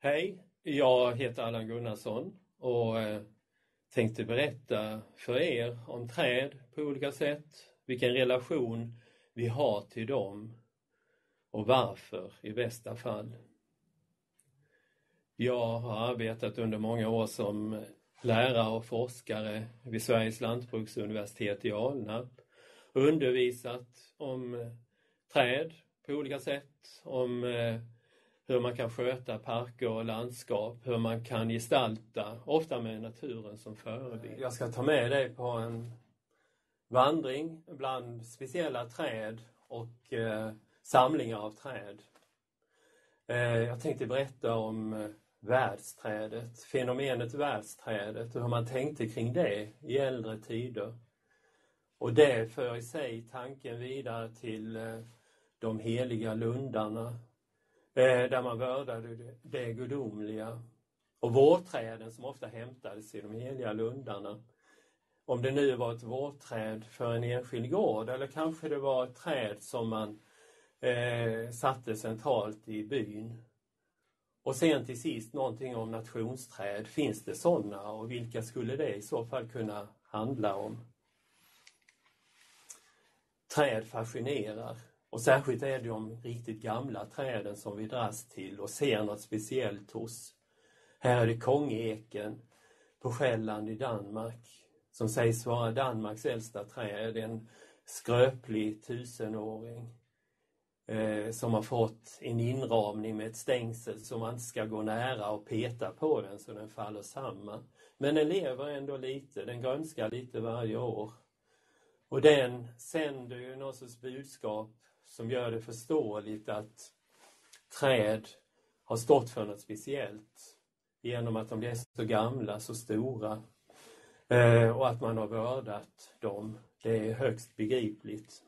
Hej, jag heter Allan Gunnarsson och tänkte berätta för er om träd på olika sätt, vilken relation vi har till dem och varför i bästa fall. Jag har arbetat under många år som lärare och forskare vid Sveriges lantbruksuniversitet i Alnarp och undervisat om träd på olika sätt, om hur man kan sköta parker och landskap, hur man kan gestalta, ofta med naturen som förebild. Jag ska ta med dig på en vandring bland speciella träd och samlingar av träd. Jag tänkte berätta om världsträdet, fenomenet världsträdet och hur man tänkte kring det i äldre tider. Och det för i sig tanken vidare till de heliga lundarna, där man vördade det gudomliga, och vårträden som ofta hämtades i de heliga lundarna. Om det nu var ett vårträd för en enskild gård, eller kanske det var ett träd som man satte centralt i byn. Och sen till sist någonting om nationsträd. Finns det sådana, och vilka skulle det i så fall kunna handla om? Träd fascinerar. Och särskilt är det de riktigt gamla träden som vi dras till och ser något speciellt hos. Här är det Kongeeken på Själland i Danmark, som sägs vara Danmarks äldsta träd. En skröplig 1000-åring som har fått en inramning med ett stängsel som man inte ska gå nära och peta på den så den faller samman. Men den lever ändå lite, den grönskar lite varje år. Och den sänder ju något sorts budskap som gör det förståeligt att träd har stått för något speciellt genom att de är så gamla, så stora, och att man har vördat dem. Det är högst begripligt.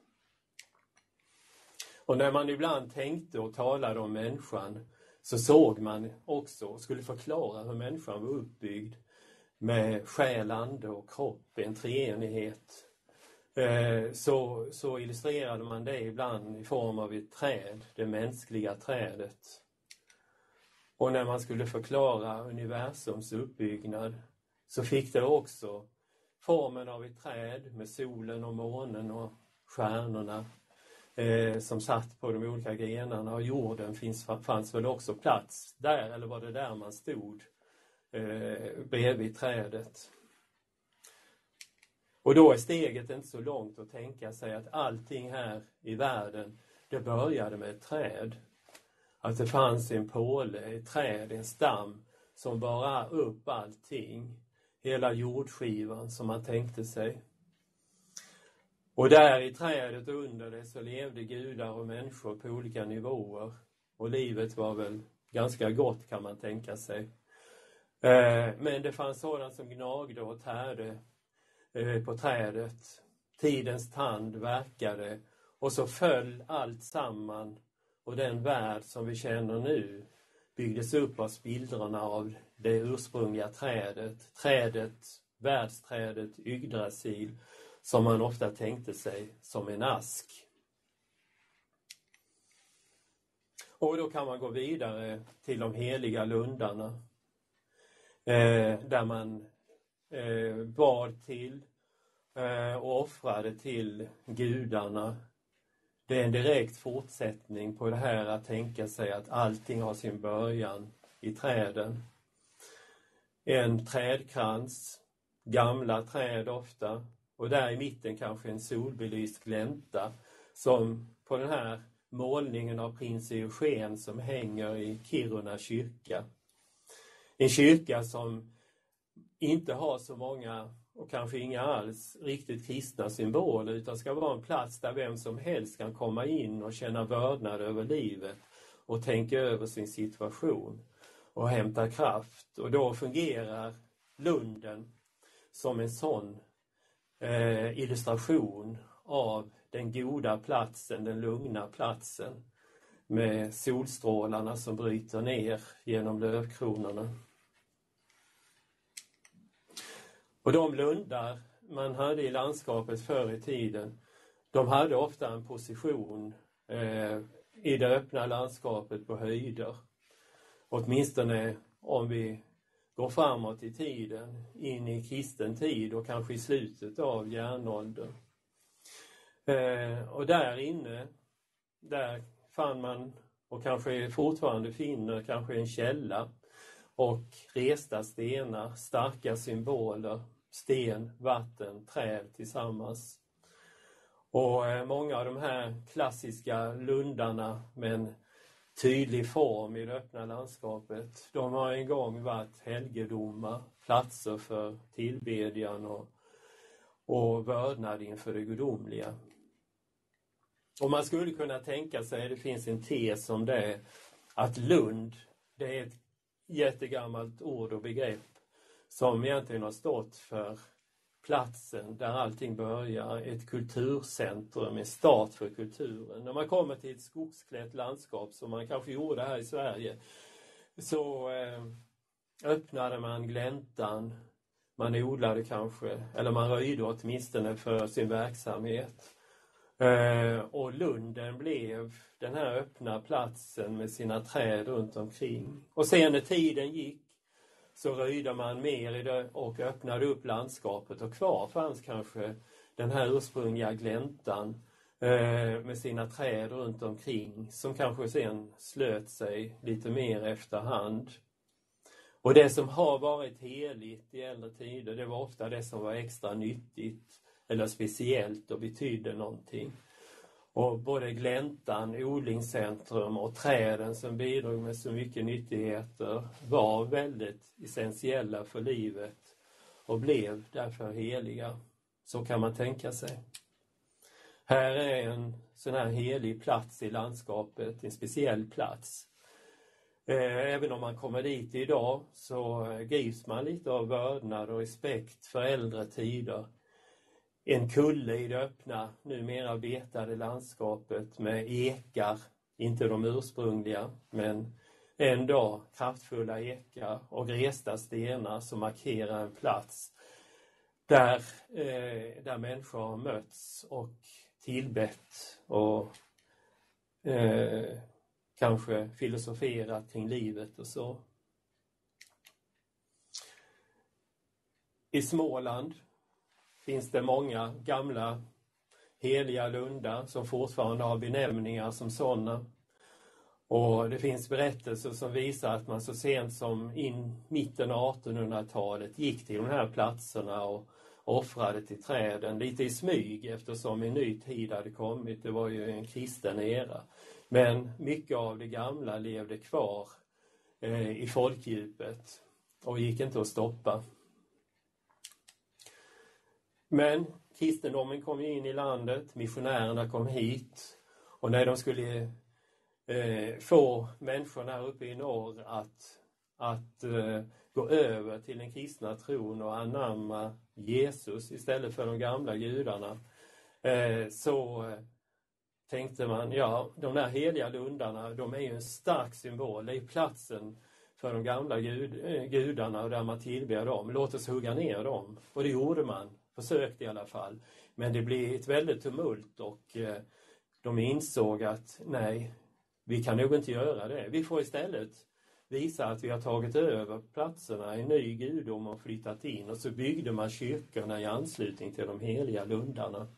Och när man ibland tänkte och talade om människan så såg man också och skulle förklara hur människan var uppbyggd med själ, ande och kropp, en treenighet. Så illustrerade man det ibland i form av ett träd, det mänskliga trädet. Och när man skulle förklara universums uppbyggnad så fick det också formen av ett träd med solen och månen och stjärnorna som satt på de olika grenarna, och jorden fanns väl också plats där, eller var det där man stod bredvid trädet. Och då är steget inte så långt att tänka sig att allting här i världen, det började med ett träd. Att det fanns en påle, ett träd, en stam som bar upp allting. Hela jordskivan som man tänkte sig. Och där i trädet under det så levde gudar och människor på olika nivåer. Och livet var väl ganska gott, kan man tänka sig. Men det fanns sådant som gnagde och tärde på trädet. Tidens tand verkade och så föll allt samman, och den värld som vi känner nu byggdes upp av spillrorna av det ursprungliga trädet, världsträdet Yggdrasil, som man ofta tänkte sig som en ask. Och då kan man gå vidare till de heliga lundarna, där man bad till och offrade till gudarna. Det är en direkt fortsättning på det här att tänka sig att allting har sin början i träden. En trädkrans, gamla träd ofta, och där i mitten kanske en solbelyst glänta, som på den här målningen av prins Eugen som hänger i Kiruna kyrka. En kyrka som inte har så många, och kanske inga alls, riktigt kristna symboler, utan ska vara en plats där vem som helst kan komma in och känna vördnad över livet och tänka över sin situation och hämta kraft. Och då fungerar lunden som en sån illustration av den goda platsen, den lugna platsen, med solstrålarna som bryter ner genom lövkronorna. Och de lundar man hade i landskapet förr i tiden, de hade ofta en position i det öppna landskapet på höjder. Åtminstone om vi går framåt i tiden, in i kristen tid och kanske i slutet av järnåldern. Och där inne, där fann man, och kanske fortfarande finner, kanske en källa och resta stenar, starka symboler, sten, vatten, träd tillsammans. Och många av de här klassiska lundarna med en tydlig form i det öppna landskapet, de har en gång varit helgedomar, platser för tillbedjan och vördnad inför det gudomliga. Och man skulle kunna tänka sig, det finns en tes om det, att lund, det är ett jättegammalt ord och begrepp som egentligen har stått för platsen där allting börjar, ett kulturcentrum, en start för kulturen. När man kommer till ett skogsklätt landskap som man kanske gjorde här i Sverige, så öppnade man gläntan, man odlade kanske, eller man röjde åtminstone för sin verksamhet. Och lunden blev den här öppna platsen med sina träd runt omkring. Och sen när tiden gick så röjde man mer i det och öppnade upp landskapet, och kvar fanns kanske den här ursprungliga gläntan med sina träd runt omkring, som kanske sen slöt sig lite mer efterhand. Och det som har varit heligt i äldre tider, det var ofta det som var extra nyttigt eller speciellt och betydde någonting. Och både gläntan, odlingscentrum och träden som bidrog med så mycket nyttigheter var väldigt essentiella för livet och blev därför heliga. Så kan man tänka sig. Här är en sån här helig plats i landskapet, en speciell plats. Även om man kommer dit idag så grips man lite av vördnad och respekt för äldre tider. En kulle i det öppna, numera betade landskapet med ekar, inte de ursprungliga, men ändå kraftfulla ekar och resta stenar som markerar en plats där människor har mötts och tillbett och kanske filosoferat kring livet och så. I Småland finns det många gamla heliga lundar som fortfarande har benämningar som sådana. Och det finns berättelser som visar att man så sent som mitten av 1800-talet gick till de här platserna och offrade till träden lite i smyg, eftersom en ny tid hade kommit. Det var ju en kristen era. Men mycket av det gamla levde kvar i folkdjupet och gick inte att stoppa. Men kristendomen kom in i landet, missionärerna kom hit, och när de skulle få människorna här uppe i norr att gå över till den kristna tron och anamma Jesus istället för de gamla gudarna, så tänkte man, ja, de där heliga lundarna, de är ju en stark symbol, det är platsen för de gamla gudarna och där man tillber dem. Låt oss hugga ner dem. Och det gjorde man, försökte i alla fall. Men det blev ett väldigt tumult och de insåg att nej, vi kan nog inte göra det. Vi får istället visa att vi har tagit över platserna i ny gudom och flyttat in. Och så byggde man kyrkorna i anslutning till de heliga lundarna.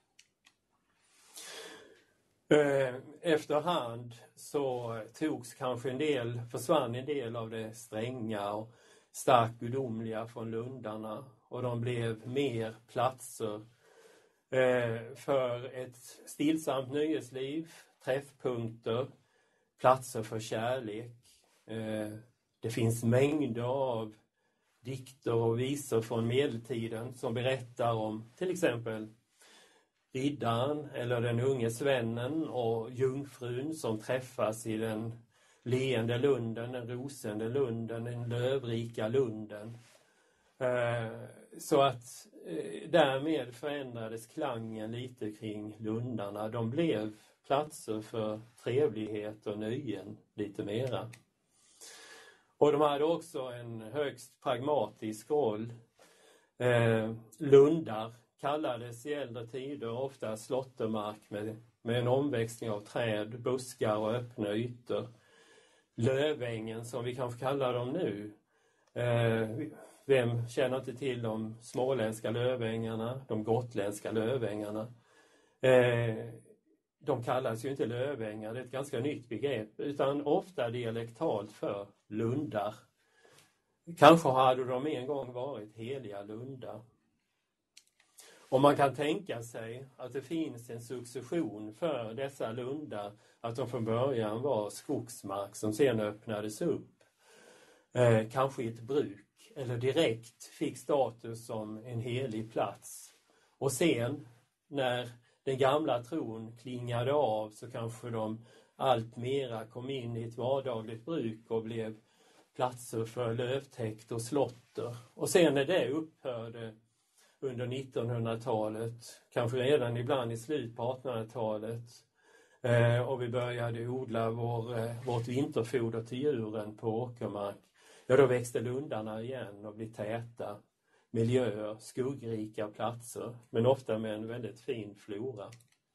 Efterhand så försvann en del av det stränga och starkt gudomliga från lundarna, och de blev mer platser för ett stillsamt nöjesliv, träffpunkter, platser för kärlek. Det finns mängder av dikter och visor från medeltiden som berättar om till exempel riddaren eller den unge svennen och jungfrun som träffas i den leende lunden, den rosende lunden, den lövrika lunden. Så att därmed förändrades klangen lite kring lundarna. De blev platser för trevlighet och nöjen lite mera. Och de hade också en högst pragmatisk roll. Lundar kallades i äldre tider ofta slåttermark med en omväxling av träd, buskar och öppna ytor. Lövängen som vi kanske kallar dem nu. Vem känner inte till de småländska lövängarna, de gotländska lövängarna? De kallas ju inte lövängar, det är ett ganska nytt begrepp, utan ofta dialektalt för lundar. Kanske hade de en gång varit heliga lundar. Och man kan tänka sig att det finns en succession för dessa lundar, att de från början var skogsmark som sen öppnades upp. Kanske i ett bruk, eller direkt fick status som en helig plats. Och sen, när den gamla tron klingade av, så kanske de allt mera kom in i ett vardagligt bruk och blev platser för lövtäkt och slotter. Och sen när det upphörde under 1900-talet, kanske redan ibland i slut på 1800-talet, och vi började odla vårt vinterfoder till djuren på åkermark, ja, då växte lundarna igen och blev täta miljöer, skuggrika platser, men ofta med en väldigt fin flora.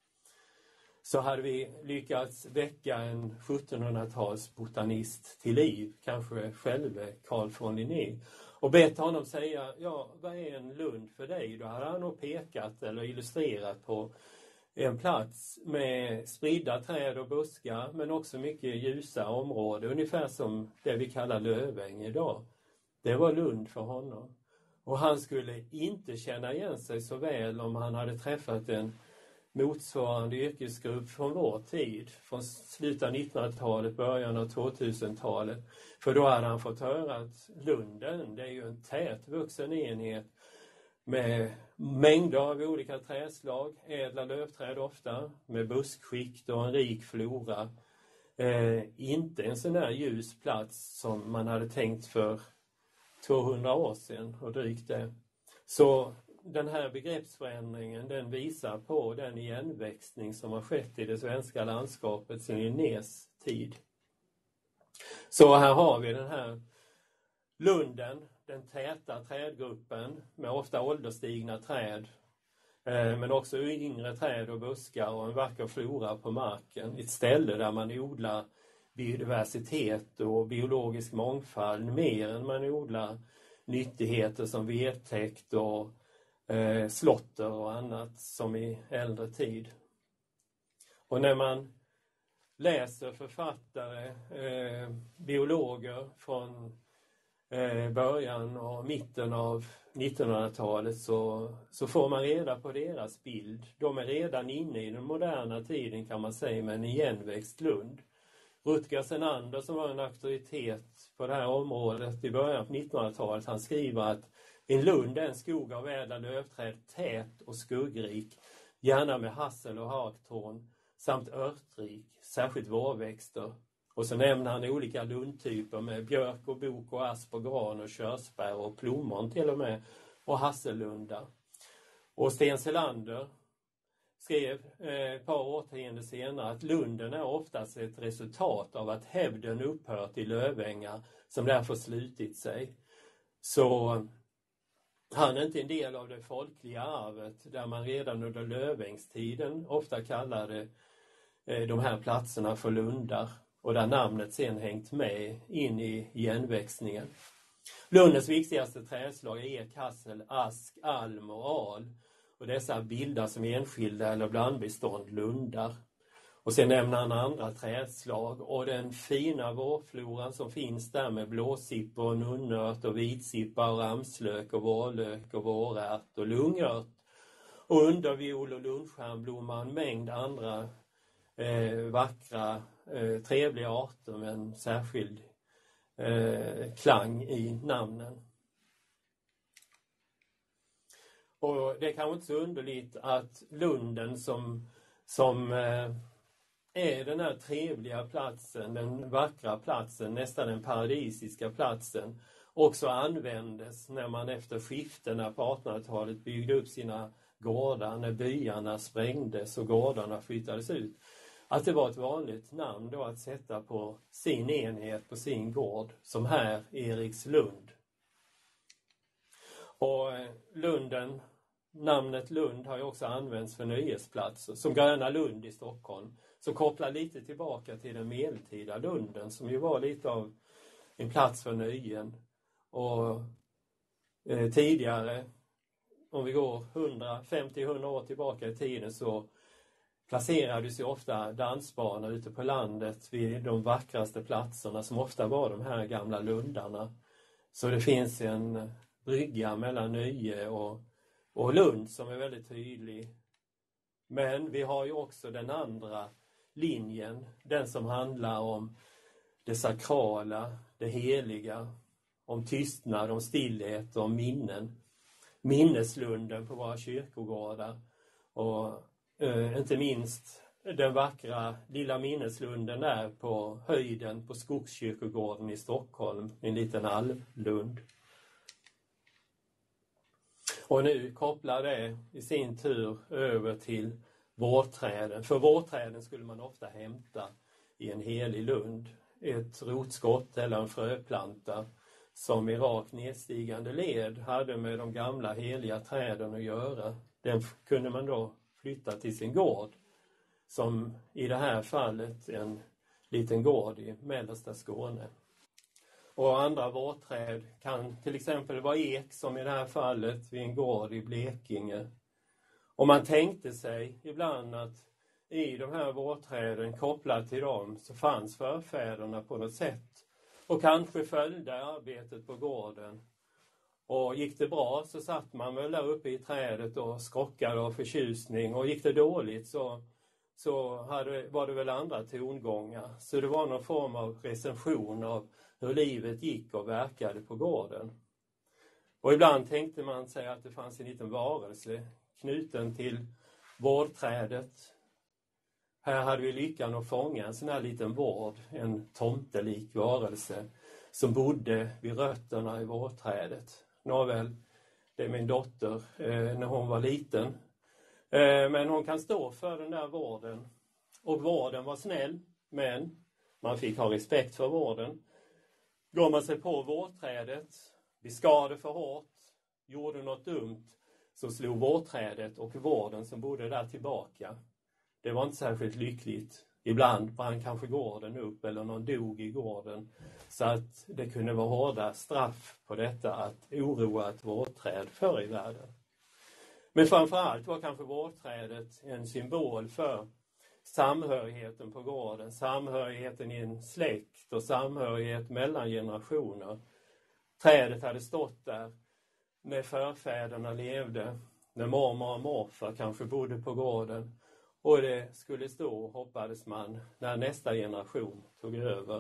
Så hade vi lyckats väcka en 1700-tals botanist till liv, kanske själve Carl von Linné, och bett honom säga, ja, vad är en lund för dig? Då hade han nog pekat eller illustrerat på en plats med spridda träd och buskar, men också mycket ljusa områden, ungefär som det vi kallar löväng idag. Det var lund för honom. Och han skulle inte känna igen sig så väl om han hade träffat en motsvarande yrkesgrupp från vår tid, från slutet av 1900-talet, början av 2000-talet. För då hade han fått höra att lunden, det är ju en tätvuxen enhet med mängder av olika träslag, ädla lövträd ofta, med buskskikt och en rik flora. Inte en sån där ljus plats som man hade tänkt för 200 år sedan och drygt det. Så den här begreppsförändringen, den visar på den igenväxtning som har skett i det svenska landskapet sedan Linnés tid. Så här har vi den här lunden, den täta trädgruppen med ofta ålderstigna träd, men också yngre träd och buskar och en vacker flora på marken. Ett ställe där man odlar biodiversitet och biologisk mångfald mer än man odlar nyttigheter som vedtäkt och slotter och annat som i äldre tid. Och när man läser författare, biologer från början och mitten av 1900-talet så får man reda på deras bild. De är redan inne i den moderna tiden, kan man säga, med en igenväxt lund. Rutger Senander, som var en auktoritet på det här området i början på 1900-talet, han skriver att en lund är en skog av ädla lövträd, tät och skuggrik, gärna med hassel och haktorn, samt örtrik, särskilt vårväxter. Och så nämner han olika lundtyper med björk och bok och asp och gran och körsbär och plommon till och med, och hassellundar. Och Sten Selander skrev ett par årtionden senare att lunden är oftast ett resultat av att hävden upphört i lövängar som därför slutit sig. Så han är inte en del av det folkliga arvet där man redan under lövängstiden ofta kallade de här platserna för lundar, och där namnet sen hängt med in i igenväxningen. Lundens viktigaste trädslag är ek, hassel, ask, alm och al. Och dessa bildar som enskilda eller blandbestånd lundar. Och sen nämner han andra trädslag och den fina vårfloran som finns där med blåsippa och nunnört och vitsippa och ramslök och vårlök och vårärt och lungört. Och underviol och lundstjärnblomma, en mängd andra vackra, trevliga arter med en särskild klang i namnen. Och det är kanske inte så underligt att lunden som är den här trevliga platsen, den vackra platsen, nästan den paradisiska platsen, också användes när man efter skiftena på 1800-talet byggde upp sina gårdar, när byarna sprängdes och gårdarna flyttades ut. Att det var ett vanligt namn då att sätta på sin enhet, på sin gård, som här Erikslund. Och lunden namnet Lund har ju också använts för nöjesplatser, som Gröna Lund i Stockholm, som kopplar lite tillbaka till den medeltida Lunden, som ju var lite av en plats för nöjen. Och tidigare, om vi går 50-100 år tillbaka i tiden, så placerades ju ofta dansbanor ute på landet vid de vackraste platserna, som ofta var de här gamla lundarna. Så det finns en brygga mellan Nöje och Lund som är väldigt tydlig. Men vi har ju också den andra linjen, den som handlar om det sakrala, det heliga, om tystnad, om stillhet och om minnen. Minneslunden på våra kyrkogårdar och inte minst den vackra lilla minneslunden där på höjden på Skogskyrkogården i Stockholm, en liten alvlund. Och nu kopplar det i sin tur över till vårträden. För vårträden skulle man ofta hämta i en helig lund. Ett rotskott eller en fröplanta som i rakt nedstigande led hade med de gamla heliga träden att göra. Den kunde man då flytta till sin gård, som i det här fallet en liten gård i mellersta Skåne. Och andra vårträd kan till exempel vara ek, som i det här fallet vid en gård i Blekinge. Och man tänkte sig ibland att i de här vårträden, kopplat till dem, så fanns förfäderna på något sätt och kanske följde arbetet på gården. Och gick det bra så satt man väl där uppe i trädet och skrockade av förtjusning, och gick det dåligt så var det väl andra tongångar. Så det var någon form av recension av hur livet gick och verkade på gården. Och ibland tänkte man sig att det fanns en liten varelse knuten till vårdträdet. Här hade vi lyckan att fånga en sån här liten vård, en tomtelik varelse som bodde vid rötterna i vårdträdet. Nåväl, det är min dotter när hon var liten. Men hon kan stå för den där vården. Och vården var snäll, men man fick ha respekt för vården. Går man sig på vårdträdet, beskar det för hårt, gjorde något dumt, så slog vårdträdet och vården som bodde där tillbaka. Det var inte särskilt lyckligt. Ibland brann kanske gården upp eller någon dog i gården. Så att det kunde vara hårda straff på detta att oroa ett vårdträd förr i världen. Men framförallt var kanske vårdträdet en symbol för samhörigheten på gården, samhörigheten i en släkt och samhörighet mellan generationer. Trädet hade stått där när förfäderna levde, när mormor och morfar kanske bodde på gården, och det skulle stå, hoppades man, när nästa generation tog över.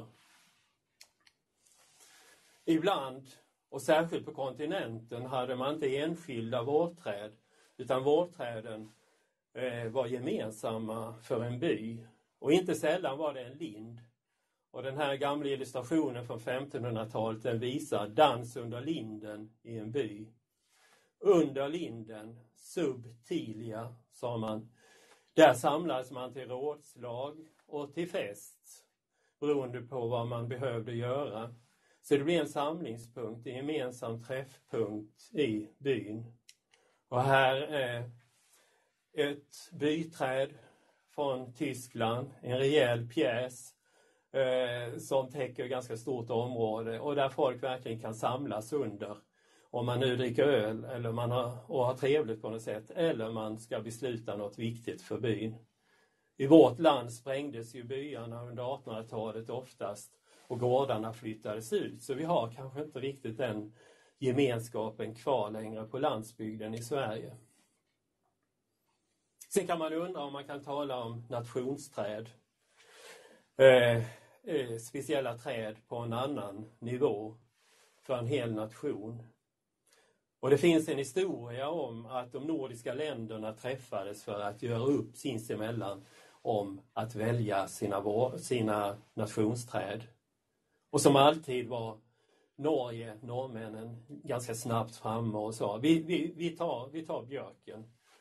Ibland, och särskilt på kontinenten, hade man inte enskilda vårdträd, utan vårdträden var gemensamma för en by. Och inte sällan var det en lind. Och den här gamla illustrationen från 1500-talet, den visar dans under linden i en by. Under linden, subtilia, sa man. Där samlades man till rådslag och till fest, beroende på vad man behövde göra. Så det blev en samlingspunkt, en gemensam träffpunkt i byn. Och här är ett byträd från Tyskland, en rejäl pjäs som täcker ganska stort område och där folk verkligen kan samlas under. Om man nu dricker öl eller man har trevligt på något sätt, eller man ska besluta något viktigt för byn. I vårt land sprängdes ju byarna under 1800-talet oftast och gårdarna flyttades ut. Så vi har kanske inte riktigt den gemenskapen kvar längre på landsbygden i Sverige. Sen kan man undra om man kan tala om nationsträd. Speciella träd på en annan nivå för en hel nation. Och det finns en historia om att de nordiska länderna träffades för att göra upp sinsemellan om att välja sina nationsträd. Och som alltid var norrmännen ganska snabbt framme och sa vi tar björken.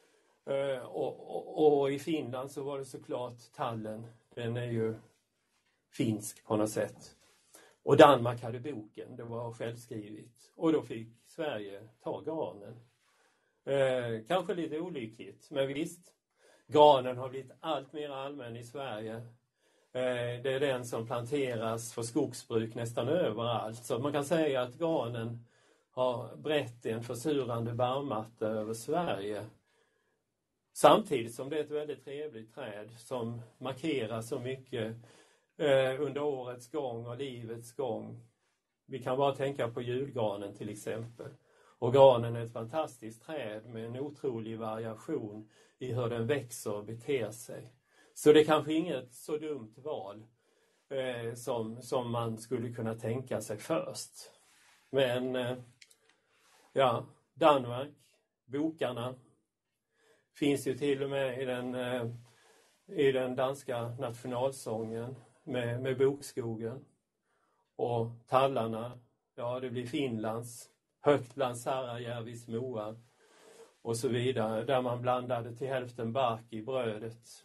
Och i Finland så var det såklart tallen. Den är ju finsk på något sätt. Och Danmark hade boken, det var självskrivet. Och då fick Sverige ta granen. Kanske lite olyckligt, men visst. Granen har blivit allt mer allmän i Sverige. Det är den som planteras för skogsbruk nästan överallt. Så man kan säga att granen har brett en försurande barrmatta över Sverige. Samtidigt som det är ett väldigt trevligt träd som markerar så mycket under årets gång och livets gång. Vi kan bara tänka på julgranen till exempel. Och granen är ett fantastiskt träd med en otrolig variation i hur den växer och beter sig. Så det är kanske inget så dumt val som man skulle kunna tänka sig först. Men ja, Danmark, bokarna, finns ju till och med i den danska nationalsången med bokskogen. Och tallarna, ja det blir Finlands, högt bland Sarajärvis moar och så vidare. Där man blandade till hälften bark i brödet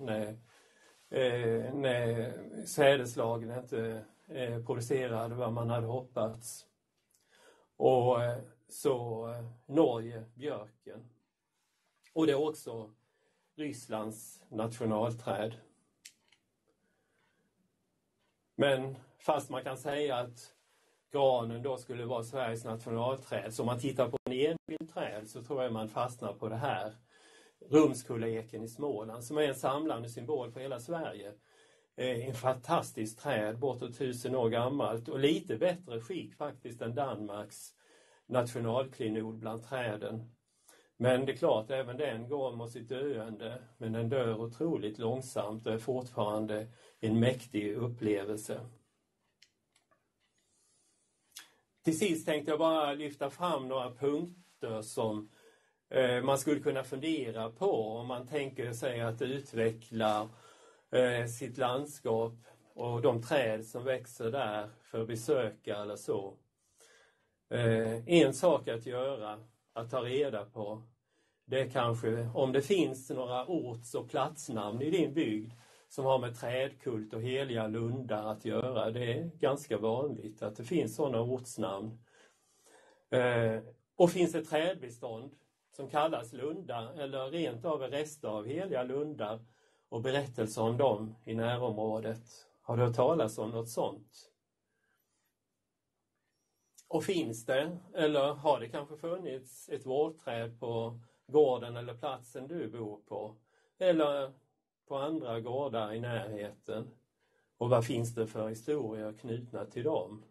när sädeslagen inte producerade vad man hade hoppats. Och så Norge, björken. Och det är också Rysslands nationalträd. Men fast man kan säga att granen då skulle vara Sveriges nationalträd. Så om man tittar på en enskild träd så tror jag man fastnar på det här. Rumskullaeken i Småland som är en samlande symbol för hela Sverige. En fantastisk träd, bortåt 1000 år gammalt och lite bättre skick faktiskt än Danmarks nationalklenod bland träden. Men det är klart, även den går mot sitt döende, men den dör otroligt långsamt och är fortfarande en mäktig upplevelse. Till sist tänkte jag bara lyfta fram några punkter som man skulle kunna fundera på om man tänker sig att utveckla sitt landskap och de träd som växer där för besökare eller så. En sak att göra, att ta reda på, det är kanske om det finns några orts- och platsnamn i din bygd som har med trädkult och heliga lundar att göra. Det är ganska vanligt att det finns sådana ortsnamn. Och finns det trädbestånd som kallas lundar eller rent av rester av heliga lundar och berättelser om dem i närområdet. Har du hört talas om något sånt? Och finns det, eller har det kanske funnits ett vårdträd på gården eller platsen du bor på? Eller på andra gårdar i närheten? Och vad finns det för historier knutna till dem?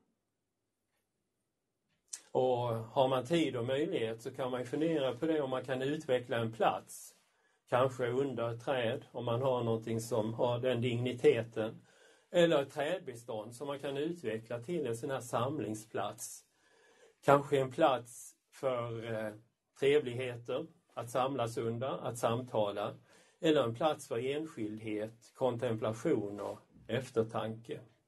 Och har man tid och möjlighet så kan man fundera på det om man kan utveckla en plats. Kanske under ett träd om man har någonting som har den digniteten. Eller ett trädbestånd som man kan utveckla till en sån här samlingsplats. Kanske en plats för trevligheter, att samlas under, att samtala. Eller en plats för enskildhet, kontemplation och eftertanke.